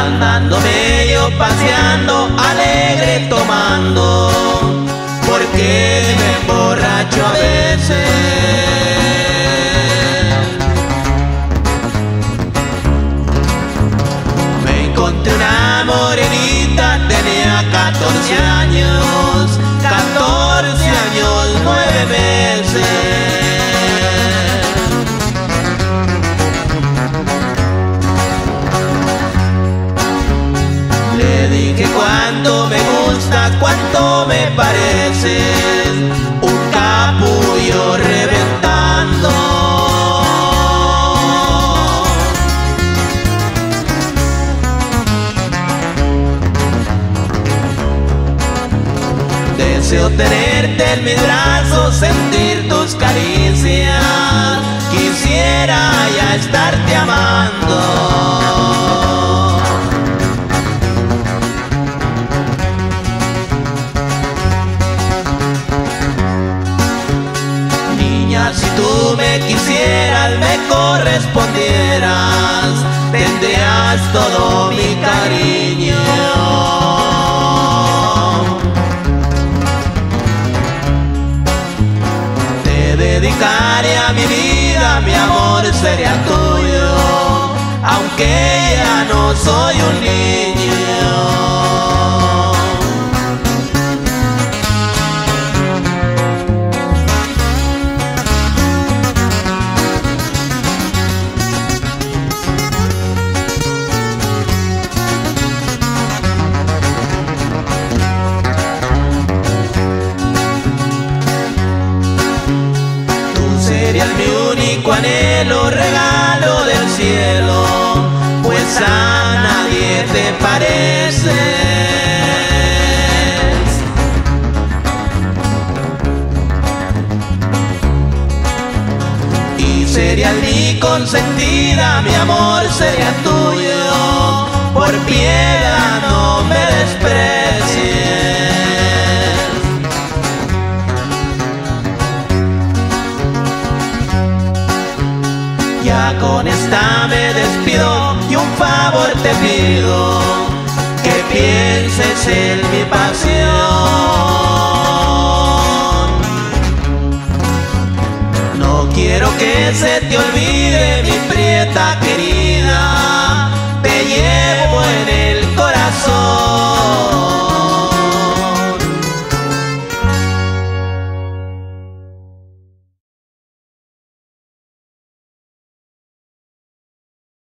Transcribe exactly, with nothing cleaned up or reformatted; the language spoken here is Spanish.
andándome yo paseando, alegre tomando, porque me emborracho a veces. Me encontré una morenita, tenía catorce años, catorce años, nueve meses. Le dije cuánto me gustas, cuánto me pareces, un capullo reventando. Deseo tenerte en mis brazos, sentir tus caricias, quisiera ya estarte amando. Si tú me quisieras, me correspondieras, tendrías todo mi cariño. Te dedicaría mi vida, mi amor sería tuyo, aunque ya no soy un niño. Serías mi único anhelo, regalo del cielo, pues a nadie te pareces. Y serías mi consentida, mi amor sería tuyo, por piedad no me desprecies. Ya con esta me despido y un favor te pido, que pienses en mi pasión. No quiero que se te olvide mi prieta querida.